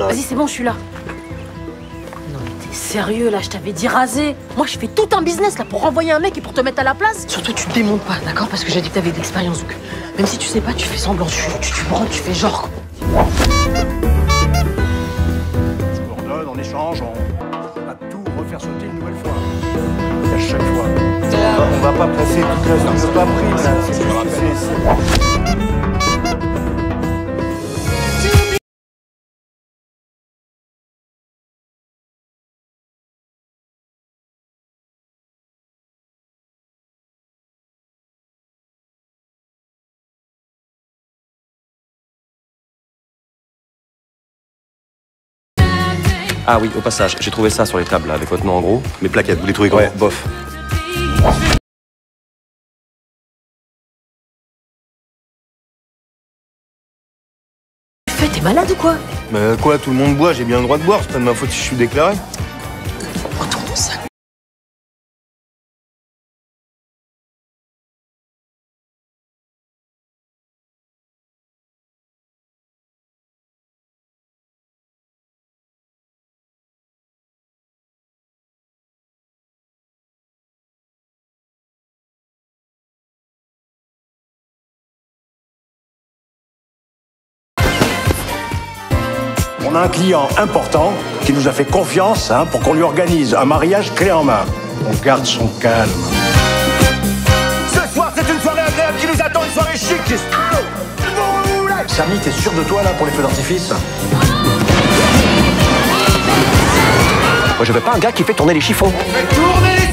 là. Vas-y, c'est bon, je suis là. Non, mais t'es sérieux, là, je t'avais dit raser. Moi, je fais tout un business, là, pour renvoyer un mec et pour te mettre à la place. Surtout, tu te démontes pas, d'accord? Parce que j'ai dit que t'avais de l'expérience, donc même si tu sais pas, tu fais semblant, tu branles, tu fais genre. Je coordonne, en échange, on va tout refaire sauter une nouvelle fois. Et à chaque fois. On va pas passer toute la suite de pas pris, là. C'est Ah oui, au passage, j'ai trouvé ça sur les tables, là, avec votre nom en gros. mes plaquettes, vous les trouvez comment? Ouais, bof. T'es malade ou quoi? Mais quoi, tout le monde boit, j'ai bien le droit de boire, c'est pas de ma faute si je suis déclaré. Retourne au sac. On a un client important qui nous a fait confiance pour qu'on lui organise un mariage clé en main. On garde son calme. Ce soir, c'est une soirée agréable qui nous attend, une soirée chic. Samy, t'es sûr de toi là pour les feux d'artifice? Moi, je veux pas un gars qui fait tourner les chiffons. Faites tourner les